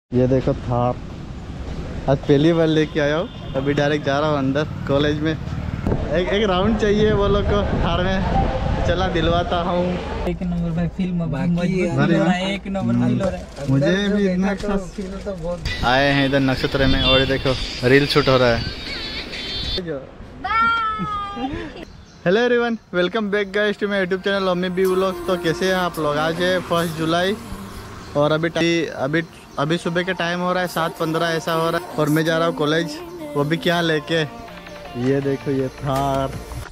ये देखो थार, आज पहली बार लेके आया हूँ। अभी डायरेक्ट जा रहा हूँ अंदर कॉलेज में। एक राउंड चाहिए वो लोग को थार में, चला दिलवाता हूँ। एक नंबर भाई फिल्म एक नंबर फील हो रहा है। मुझे भी इतना अच्छा फील तो बहुत। आए हैं इधर नक्षत्र में और देखो रील शूट हो रहा है। Hello everyone, welcome back guys to my YouTube channel Omi B vlogs. तो कैसे हैं आप लोग? आज है 1 जुलाई और अभी सुबह के टाइम हो रहा है 7:15 ऐसा हो रहा है और मैं जा रहा हूँ कॉलेज, वो भी क्या लेके। ये देखो ये थार,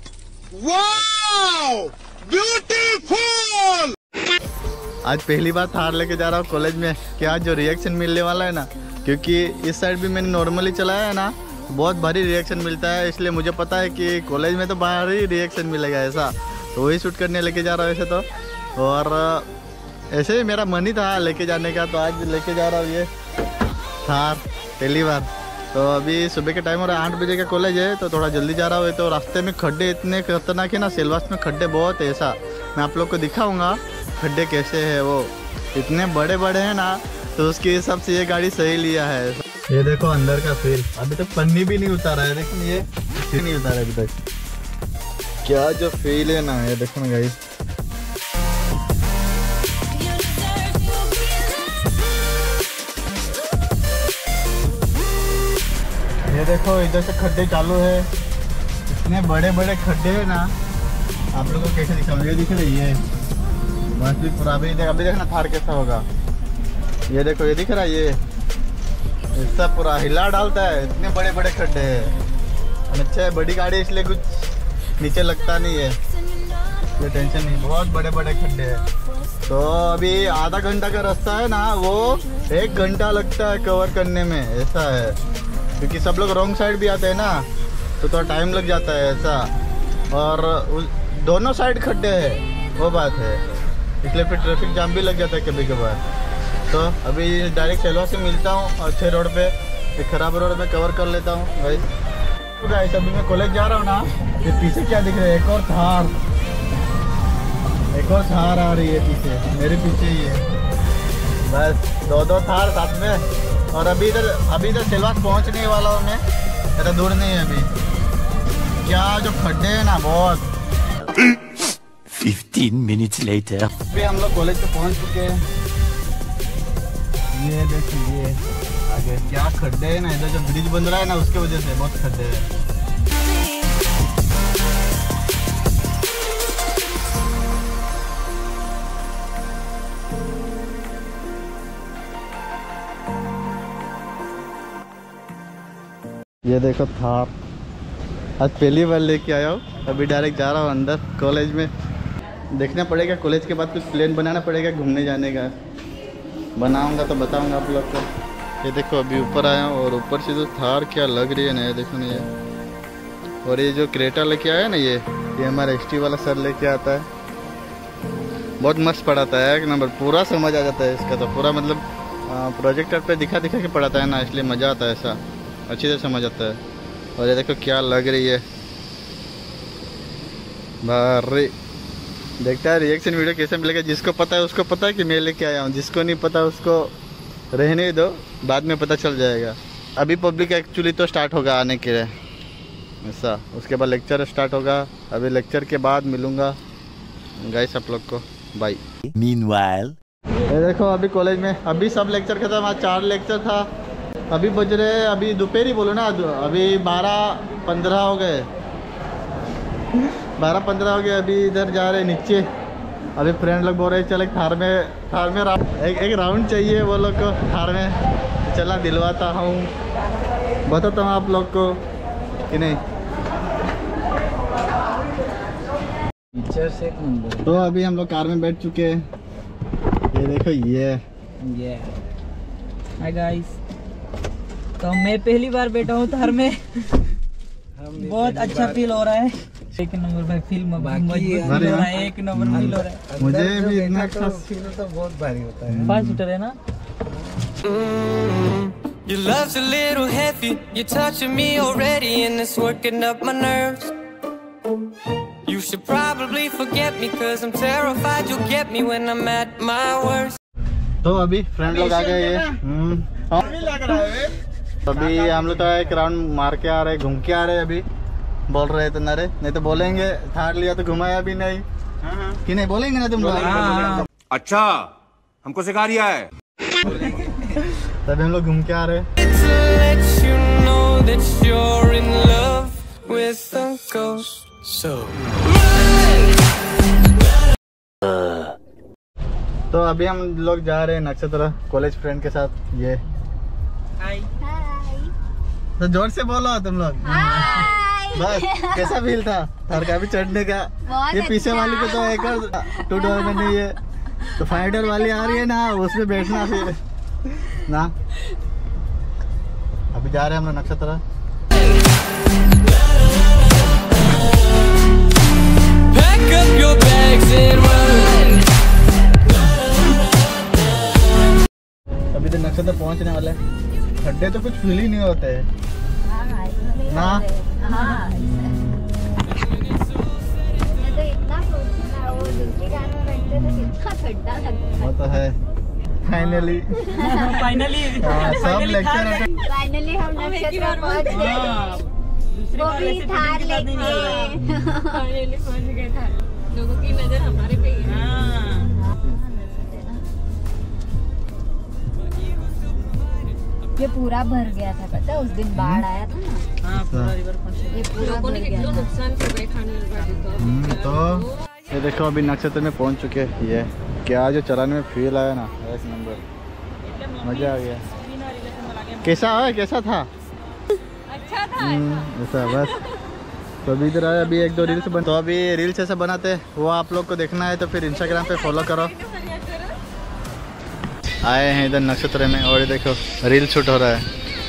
वाओ ब्यूटीफुल। आज पहली बार थार लेके जा रहा हूँ कॉलेज में। क्या जो रिएक्शन मिलने वाला है ना, क्योंकि इस साइड भी मैंने नॉर्मली चलाया है ना, बहुत भारी रिएक्शन मिलता है। इसलिए मुझे पता है कि कॉलेज में तो भारी रिएक्शन मिलेगा ऐसा, तो वही शूट करने लेके जा रहा हूँ ऐसे तो। और ऐसे ही मेरा मन ही था लेके जाने का, तो आज लेके जा रहा हूँ ये थार पहली बार। तो अभी सुबह के टाइम हो रहा है, 8 बजे का कॉलेज है, तो थोड़ा जल्दी जा रहा हूँ। तो रास्ते में खड्डे इतने खतरनाक है ना, सिलवास में खड्डे बहुत है ऐसा। मैं आप लोग को दिखाऊंगा खड्डे कैसे है, वो इतने बड़े बड़े हैं ना, तो उसके हिसाब से ये गाड़ी सही लिया है। ये देखो अंदर का फील, अभी तक पन्नी भी नहीं उतारा है, देखो ये नहीं उतारा अभी तक। क्या जो फील है ना, ये देखो ना गाइस। ये देखो इधर से खड्डे चालू है, इतने बड़े बड़े खड्डे हैं ना। आप लोगों को कैसे दिखाऊं, ये दिख रही है बस भी पूरा। अभी देखना थार कैसा होगा। ये देखो ये दिख रहा है, ये ऐसा पूरा हिला डालता है, इतने बड़े बड़े खड्डे हैं। अच्छा है बड़ी गाड़ी इसलिए कुछ नीचे लगता नहीं है, ये टेंशन नहीं। बहुत बड़े बड़े खड्डे हैं। तो अभी आधा घंटा का रास्ता है ना, वो 1 घंटा लगता है कवर करने में, ऐसा है। क्योंकि सब लोग रॉन्ग साइड भी आते हैं ना, तो थोड़ा टाइम लग जाता है ऐसा। और दोनों साइड खड्डे हैं, वो बात है, इसलिए फिर ट्रैफिक जाम भी लग जाता है कभी कभार। तो अभी डायरेक्ट सेलवा से मिलता हूँ अच्छे रोड पे, एक खराब रोड में कवर कर लेता हूँ भाई। तो गाइस अभी मैं कॉलेज जा रहा हूँ ना, ये पीछे क्या दिख रहा है, एक और थार आ रही है पीछे, मेरे पीछे ही है। बस 2 थार साथ में। और अभी इधर सिलवास पहुँचने वाला हूँ मैं, ज़्यादा दूर नहीं है अभी। क्या जो खड्डे हैं ना बहुत। 15 minutes later अभी हम लोग कॉलेज पे पहुँच चुके हैं। ये देखिए आगे क्या खड्डे हैं ना, इधर जो ब्रिज बन रहा है ना उसके वजह से बहुत खड्डे हैं। ये देखो थार, आज पहली बार लेके आया हूँ। अभी डायरेक्ट जा रहा हूँ अंदर कॉलेज में। देखना पड़ेगा कॉलेज के बाद कुछ प्लान बनाना पड़ेगा घूमने जाने का। बनाऊंगा तो बताऊंगा आप लोग को। ये देखो अभी ऊपर आया हूँ और ऊपर से जो थार क्या लग रही है ना, ये देखो ना ये। और ये जो क्रेटा लेके आया ना, ये हमारा ST वाला सर लेके आता है, बहुत मस्त पढ़ाता है, एक नंबर। पूरा समझ आ जाता है इसका तो, पूरा मतलब प्रोजेक्टर पे दिखा के पढ़ाता है ना, इसलिए मज़ा आता है ऐसा, अच्छी से समझ आता है। और ये देखो क्या लग रही है भारी। देखता है रिएक्शन वीडियो कैसे मिलेगा। जिसको पता है उसको पता है कि मैं लेके आया हूँ, जिसको नहीं पता उसको रहने दो, बाद में पता चल जाएगा। अभी पब्लिक एक्चुअली तो स्टार्ट होगा आने के लिए ऐसा, उसके बाद लेक्चर स्टार्ट होगा। अभी लेक्चर के बाद मिलूँगा गाइस आप लोग को, बाय। meanwhile ये देखो अभी कॉलेज में अभी सब लेक्चर खत्म। आज 4 लेक्चर था। अभी बज रहे, अभी दोपहर ही बोलो ना, अभी 12:15 हो गए, 12:15 हो गए। अभी इधर जा रहे नीचे। अभी फ्रेंड लोग बोल रहे चल थार में एक राउंड चाहिए वो लोग को थार में, चला दिलवाता हूँ, बताता हूँ आप लोग को कि नहीं। टीचर से एक नंबर। तो अभी हम लोग कार में बैठ चुके हैं। ये देखो ये हाय गाइस, तो मैं पहली बार बैठा हूँ थार में। बहुत अच्छा फील हो रहा है। एक नंबर भाई फिल्म एक नंबर फील हो रहा है। मुझे भी इतना अच्छा फील तो बहुत भारी होता है। 5 सीटर है ना। Your love's a little heavy, you're touching me already and it's working up my nerves. You should probably forget me cause I'm terrified you'll get me when I'm at my worst. तो अभी friend लोग आ गए ये लग रहा है। अभी हम लोग तो एक राउंड मार के आ रहे, घूम के आ रहे अभी। बोल रहे तो नरे, नहीं तो बोलेंगे थार लिया तो घुमाया भी नहीं कि नहीं, बोलेंगे ना तुम लोग। अच्छा हमको सिखा रिया है। तभी हम लोग घूम के आ रहे। तो अभी हम लोग जा रहे हैं नक्षत्र कॉलेज फ्रेंड के साथ। ये हाय तो जोर से बोलो तुम लोग। बस कैसा फील था थार का भी चढ़ने का? ये पीछे वाली को तो एक और 2 डोर में नहीं है, तो 5 डोर वाली आ रही है ना, उसमें बैठना फिर ना। अभी जा रहे हैं हम लोग नक्षत्र। अभी तो नक्षत्र पहुंचने वाले। खड्डे तो कुछ फील ही नहीं होते ना। हाँ, तो इतना सोचना, वो दूसरी कार में बैठते तो कितना ठंडा लगता वो तो है। फाइनली सब लेक्चर फाइनली हम नक्षत्र पहुंच गए, वो भी थार लेके। फाइनली पहुंच गए थार। लोगों की नजर हमारे पे ही है। ये पूरा भर गया था, पता है उस दिन बाढ़ आया था ना। पूरा रिवर फ्रंट ये पूरा भर गया था। नुकसान कर गए खाने लगा तो ये देखो अभी नक्षत्र में पहुंच चुके हैं। ये क्या जो चलाने में फील आया ना, एक नंबर, मजा आ गया। कैसा है, कैसा था? अच्छा था ऐसा बस। तो अभी इधर आए, अभी 1-2 रील्स बन, तो अभी रील्स ऐसे बनाते हैं वो आप लोग को देखना है तो फिर इंस्टाग्राम पे फॉलो करो। आए हैं इधर नक्षत्र में और ये देखो रील शूट हो रहा है।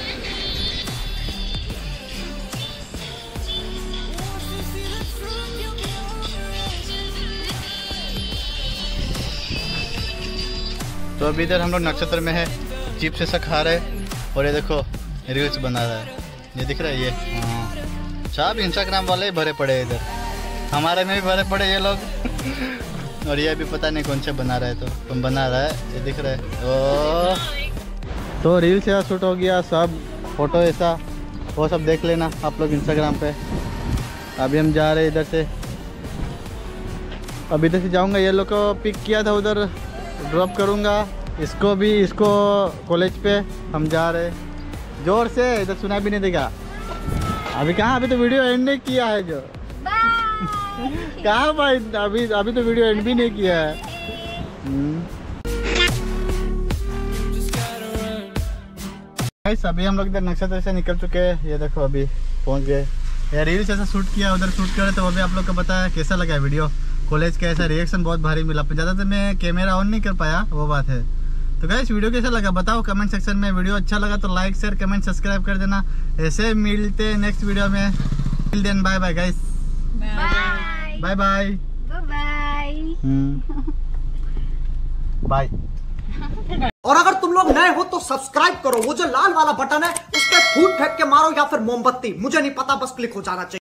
तो अभी इधर हम लोग नक्षत्र में है, चिप्स ऐसा खा रहे और ये देखो रील्स बना रहा है। ये दिख रहा है ये, हाँ सब इंस्टाग्राम वाले ही भरे पड़े हैं इधर, हमारे में भी भरे पड़े ये लोग। और ये भी पता नहीं कौन से बना रहा है, तो तुम बना रहा है ये दिख रहा है। ओ तो रील्स ऐसा शूट हो गया, सब फोटो ऐसा वो सब देख लेना आप लोग इंस्टाग्राम पे। अभी हम जा रहे हैं इधर से, अभी इधर से जाऊंगा, ये लोग को पिक किया था उधर ड्रॉप करूंगा, इसको भी, इसको कॉलेज पे हम जा रहे। जोर से इधर सुना भी नहीं देगा। अभी कहाँ, अभी तो वीडियो एंड नहीं किया है जो। कहाँ भाई, अभी तो वीडियो एंड भी नहीं किया है। अभी हम लोग इधर नक्षत्र से निकल चुके हैं। ये देखो अभी पहुंच गए। ये रील्स ऐसा शूट किया, उधर शूट करे तो वो भी आप लोग को बताया कैसा लगा वीडियो। कॉलेज का ऐसा रिएक्शन बहुत भारी मिला, ज़्यादातर मैं कैमरा ऑन नहीं कर पाया, वो बात है। तो गाइस वीडियो कैसा लगा बताओ कमेंट सेक्शन में। वीडियो अच्छा लगा तो लाइक शेयर कमेंट सब्सक्राइब कर देना। ऐसे मिलते हैं नेक्स्ट वीडियो में। Till then bye bye guys. Bye bye bye. और अगर तुम लोग नए हो तो सब्सक्राइब करो, वो जो लाल वाला बटन है उस पर फूट फेंक के मारो या फिर मोमबत्ती, मुझे नहीं पता, बस क्लिक हो जाना चाहिए।